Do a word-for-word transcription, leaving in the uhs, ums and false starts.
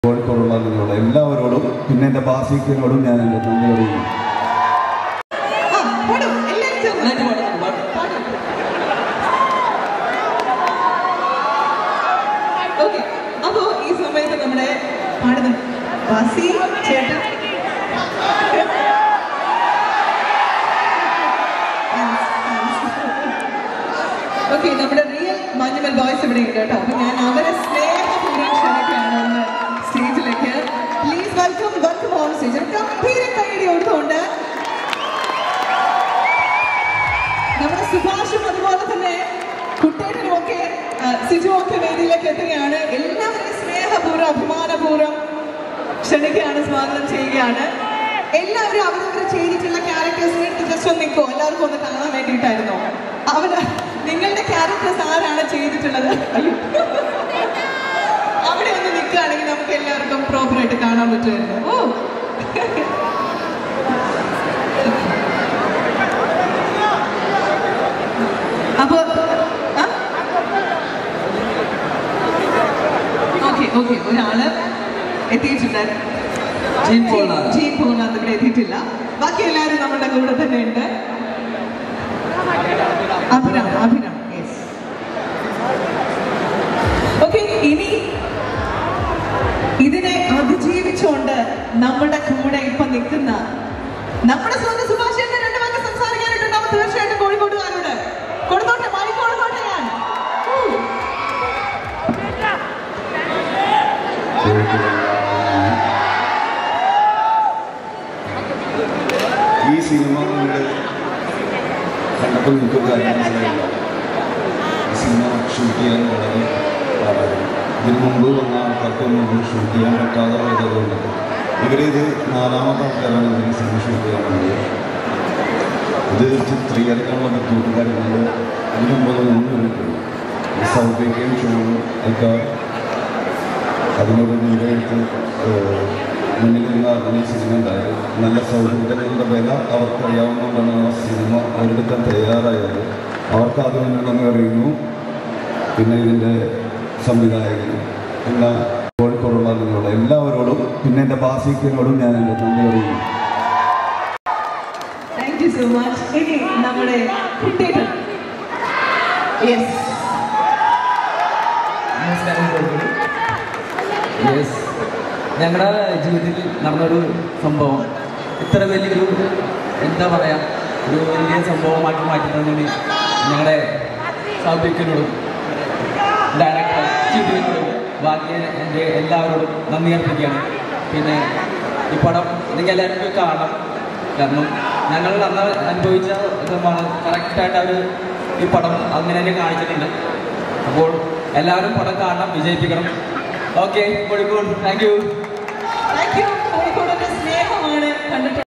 കോഴിക്കോടുള്ള നിങ്ങളുടെ എല്ലാവരോടും പിന്നെ എൻ്റെ ബാസിക്കിനോടും ഞാൻ എൻ്റെ നന്ദി അറിയുന്നു. അപ്പോ ഈ സമയത്ത് നമ്മുടെ പാടുന്ന ബാസി ചേട്ടൻ ഓക്കെ നമ്മുടെ റിയൽ മഞ്ഞുമൽ ബോയ്സ് ഇവിടെ ഉണ്ട് കേട്ടോ. അപ്പൊ ഞാൻ അവരെ സ്നേഹപൂർവ്വം ക്ഷണിക്കുകയാണ് ഒന്ന് സ്റ്റേജിലേക്ക്. Please welcome welcome on stage. ഗംഭീര കൈയടി കൊടുത്തുകൊണ്ട് നമ്മുടെ സുഭാഷും അതുപോലെ തന്നെ കുട്ടേട്ടനും ഒക്കെ സിജുവും ഒക്കെ വേദിയിലേക്ക് എത്തുകയാണ്. എല്ലാവരെയും സ്നേഹപൂർവ്വം അഭിമാനപൂർവ്വം ക്ഷണിക്കുകയാണ്, സ്വാഗതം ചെയ്യുകയാണ്. എല്ലാവരും അവരവർ ചെയ്തിട്ടുള്ള ക്യാരക്ടേഴ്സിനെ എടുത്ത് ജസ്റ്റ് ഒന്ന് നിൽക്കുമോ? എല്ലാവർക്കും ഒന്ന് കാണാൻ വേണ്ടിയിട്ടായിരുന്നോ? അവര് നിങ്ങളുടെ ക്യാരക്ടേഴ്സ് ആരാണ് ചെയ്തിട്ടുള്ളത്? അവിടെ ഒന്ന് നിൽക്കുകയാണെങ്കിൽ നമുക്ക് എല്ലാവർക്കും പ്രോപ്പറായിട്ട് കാണാൻ പറ്റുമായിരുന്നു. ഓ അപ്പൊ ഓക്കെ ഓക്കെ ഒരാള് എത്തിയിട്ടുണ്ട്. ജീൻ പോൾനാഥ് ഇവിടെ എത്തിയിട്ടില്ല. ബാക്കി എല്ലാവരും നമ്മുടെ കൂടെ തന്നെ ഉണ്ട്. അഭിരാം അഭിരാം യെസ്. ഓക്കെ, ഇനി ഇതിനെ അതിജീവിച്ചുകൊണ്ട് നമ്മുടെ കൂടെ ഇപ്പൊ നിൽക്കുന്ന നമ്മുടെ സ്വന്തം സുഭാഷേട്ടൻ രണ്ട് വാക്ക് സംസാരിക്കാനായിട്ടുണ്ടാവും. തീർച്ചയായിട്ടും കോഴിക്കോട്ടുകാരോട് കൊടുത്തോട്ടെ, മൈക്ക് കൊടുത്തോട്ടെ. ഞാൻ ഈ സിനിമ നിങ്ങൾ കണ്ടപ്പോൾ എനിക്കൊരു കാര്യം മനസ്സിലായില്ല. ഈ സിനിമ ഷൂട്ട് ചെയ്യാൻ വളരെ പാടായിരുന്നു. ഇതിന് മുമ്പ് വന്ന ആൾക്കാർക്കൊന്നും ഷൂട്ട് ചെയ്യാൻ പറ്റാതെ പോയതുകൊണ്ട് ഇവരിത് നാലാമത്തെ ആൾക്കാരാണ് ഇതിന് സിനിമ ഷൂട്ട് ചെയ്യാൻ വന്നത്. ഇത് ചിത്രീകരിക്കാനുള്ള ബുദ്ധിമുട്ട് കാര്യങ്ങൾ അതിന് മുമ്പ് ഒന്നും സൗത്ത് ഇന്ത്യൻ ഷോയും ഒക്കെ അതിനോട് മുൻകൈയെടുത്ത് മുന്നിൽ നിന്നാണ് ഈ സിനിമ ഉണ്ടായത്. നല്ല സൗഹൃദങ്ങളുടെ വില അവർക്കറിയാവുന്നതുകൊണ്ടാണ് ആ സിനിമ അവരെടുക്കാൻ തയ്യാറായത്. അവർക്ക് ആദ്യം നന്ദി അറിയുന്നു. പിന്നെ ഇതിൻ്റെ സംവിധായകൻ പിന്നെ കോഴിക്കോടുള്ള നിങ്ങളുടെ എല്ലാവരോടും പിന്നെ എൻ്റെ ബാസിക്കിനോടും ഞാൻ എൻ്റെ നന്ദി അറിയുന്നു. Thank you so much. ഇനി നമ്മുടെ കുട്ടേട്ടൻ. യെസ് യെസ് ഞങ്ങളുടെ ജീവിതത്തിൽ നടന്നൊരു സംഭവം ഇത്ര വലിയൊരു എന്താ പറയുക ഒരു വലിയ സംഭവമാക്കി മാറ്റുന്നതിന് ഞങ്ങളുടെ സൗബിക്കിനോടും ഡയറക്ടർ ചിതുവിനോടും ബാക്കി എൻ്റെ എല്ലാവരോടും നന്ദി അർപ്പിക്കുകയാണ്. പിന്നെ ഈ പടം നിങ്ങൾ എല്ലാവരും പോയി കാണണം. കാരണം ഞങ്ങൾ അന്ന് അനുഭവിച്ച ഇതാണ് കറക്റ്റായിട്ട് അവർ ഈ പടം അങ്ങനെ തന്നെ കാണിച്ചിട്ടുണ്ട്. അപ്പോൾ എല്ലാവരും പടം കാണണം, വിജയിപ്പിക്കണം. Okay, Kozhikode thank you. Thank you. കോഴിക്കോടിന്റെ സ്നേഹമാണ് കണ്ടിട്ട്